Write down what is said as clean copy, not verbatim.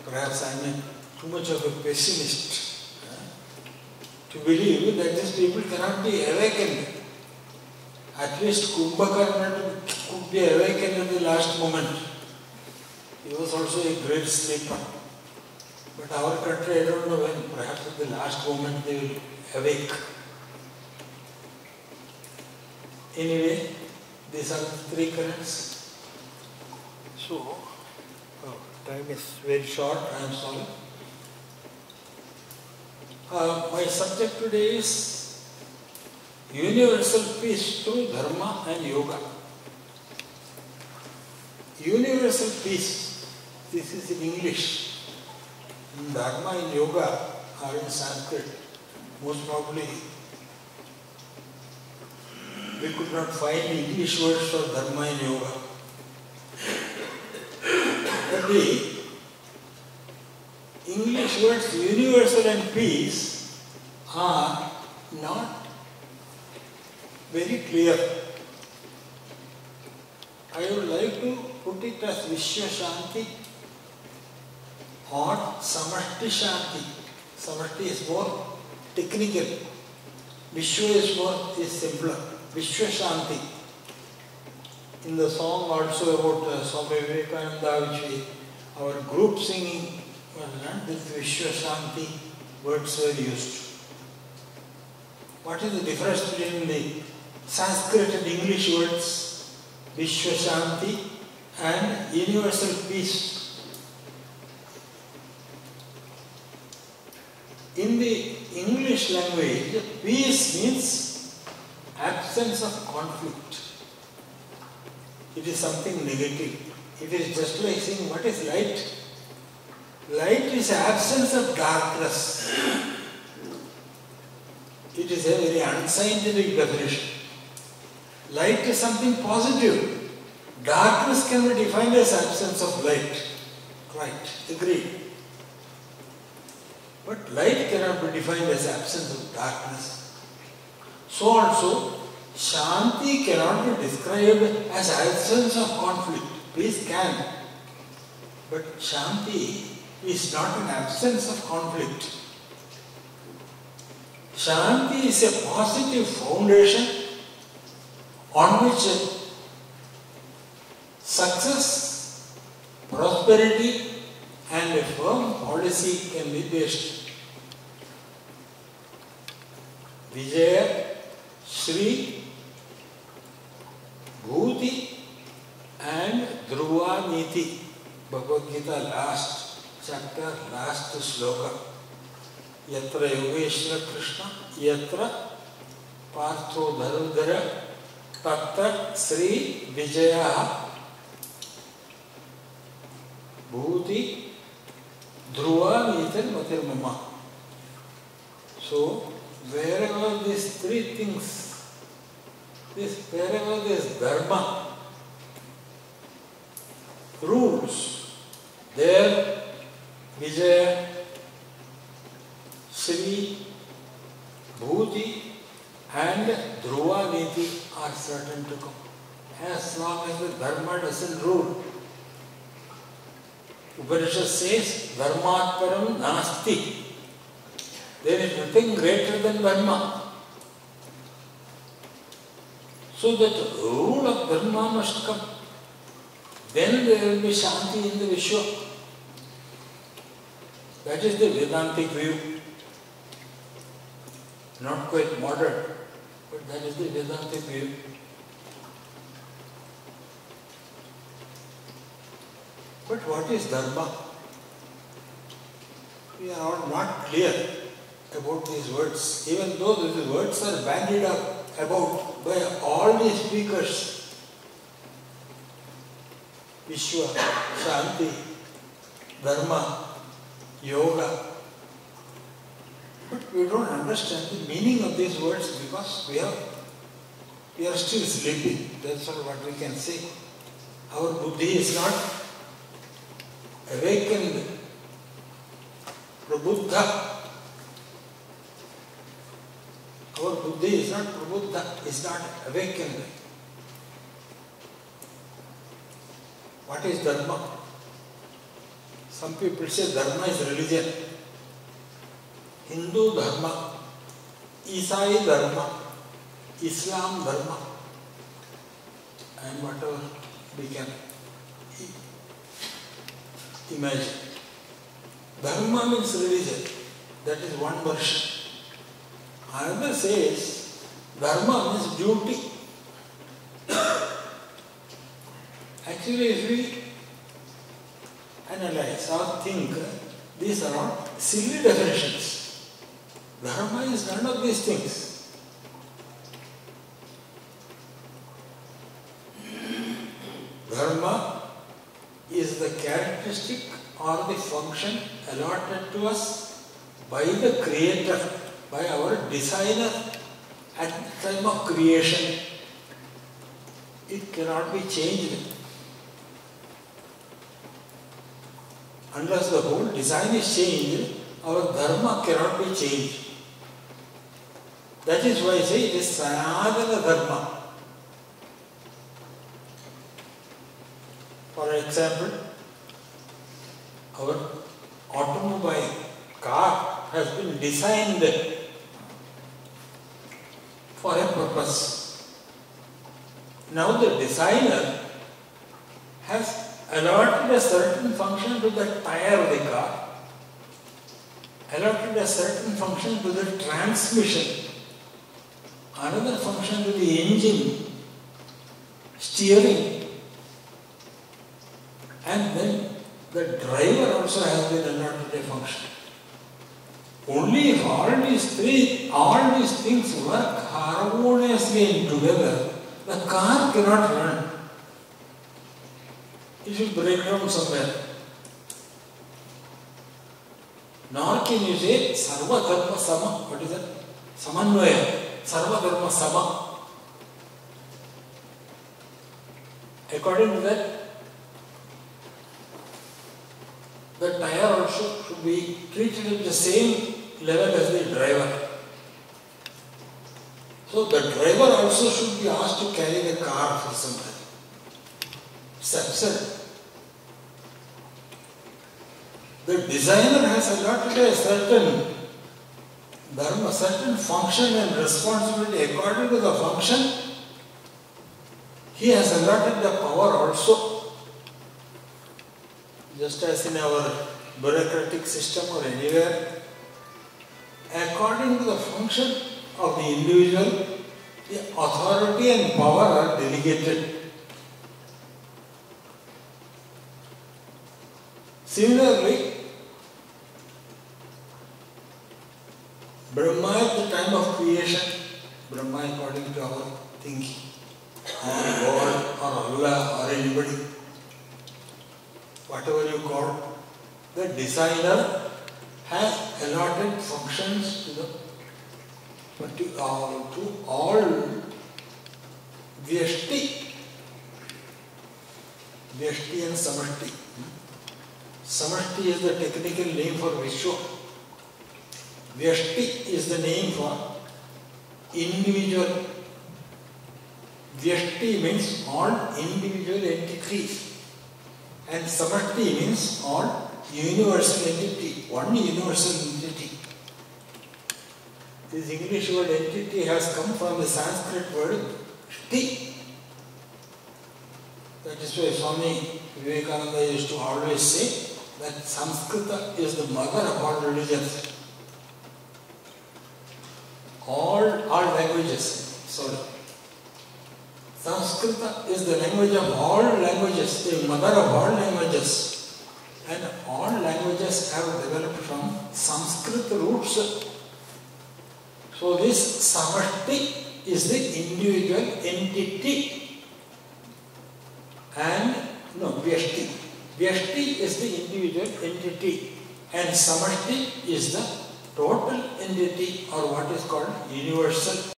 perhaps I am too much of a pessimist to believe that these people cannot be awakened. At least Kumbhakarna could be awakened at the last moment. He was also a great sleeper. But our country, I don't know when, perhaps at the last moment they will awake. Anyway, these are the three currents. So, time is very short, I am sorry. My subject today is universal peace through dharma and yoga. Universal peace, this is in English. In dharma and yoga are in Sanskrit. Most probably we could not find English words for dharma and yoga. But the English words universal and peace are not very clear. I would like to put it as Vishwa Shanti or Samashti Shanti. Samashti is more technical. Vishwa is simpler. Vishwa Shanti. In the song also about Swami Vivekananda, which our group singing was done, this Vishwa Shanti words were used. What is the difference between the Sanskrit and English words, Vishwa Shanti and universal peace? In the English language, peace means absence of conflict. It is something negative. It is just like saying, what is light? Light is absence of darkness. It is a very unscientific definition. Light is something positive. Darkness can be defined as absence of light. Right, agreed. But light cannot be defined as absence of darkness. So also, Shanti cannot be described as absence of conflict. Peace can. But Shanti is not an absence of conflict. Shanti is a positive foundation on which success, prosperity and a firm policy can be based. Vijaya, Shri, Bhuti and Dhruva Niti. Bhagavad Gita last chapter, last sloka. Yatra Yogeshwara Krishna, Yatra Partho Dharudhara, Tatra Sri Vijaya Bhuti Dhruva Nitan Matir Mama. So, wherever these three things, wherever this dharma rules, there Vijaya, Shri, Bhuti and Dhruva Niti are certain to come. As long as the dharma doesn't rule. Upanishad says, Dharmat param nasti. There is nothing greater than dharma. So that rule of dharma must come. Then there will be Shanti in the Vishwa. That is the Vedantic view. Not quite modern, but that is the Vedantic view. But what is dharma? We are all not clear about these words, even though these words are bandied about by all the speakers. Vishwa, Shanti, Dharma, Yoga. But we don't understand the meaning of these words because we are still sleeping. That's all what we can say. Our buddhi is not awakened. Prabuddha. Our buddhi is not prabuddha, is not awakened. What is dharma? Some people say dharma is religion. Hindu dharma, Isai dharma, Islam dharma, and whatever we can imagine. Dharma means religion. That is one version. Another says dharma means duty. Actually, if we analyze or think, these are all silly definitions. Dharma is none of these things. Dharma is the characteristic or the function allotted to us by the Creator, by our designer at the time of creation. It cannot be changed. Unless the whole design is changed, our dharma cannot be changed. That is why I say it is Sanatana Dharma. For example, our automobile, car has been designed for a purpose. Now the designer has allotted a certain function to the tire of the car, allotted a certain function to the transmission, another function to the engine, steering, and then the driver also has been allotted a function. Only if all these things work harmoniously and together, the car cannot run. It will break down somewhere. Nor can you say Sarva Dharma Sama. What is that? Samanvaya. Sarva Dharma Sama. According to that, the tire also should be treated at the same level as the driver. So the driver also should be asked to carry the car for some time. It's absurd. The designer has allotted a certain dharma, certain function and responsibility. According to the function, he has allotted the power also. Just as in our bureaucratic system or anywhere, according to the function of the individual, the authority and power are delegated. Similarly, Brahma at the time of creation, Brahma according to our thinking, or God or Allah or anybody, whatever you call, the designer has allotted functions to all Vyashti and Samashti. Samashti is the technical name for Vishwa. Vyashti is the name for individual. Vyashti means all individual entities. And Samashti means all universal entity, one universal entity. This English word entity has come from the Sanskrit word shti. That is why Swami Vivekananda used to always say that Sanskrita is the mother of all religions. All languages, sorry. Sanskrita is the language of all languages, the mother of all languages. And all languages have developed from Sanskrit roots. So this Samashti is the individual entity. And Vyashti. Vyashti is the individual entity. And Samashti is the total entity or what is called universal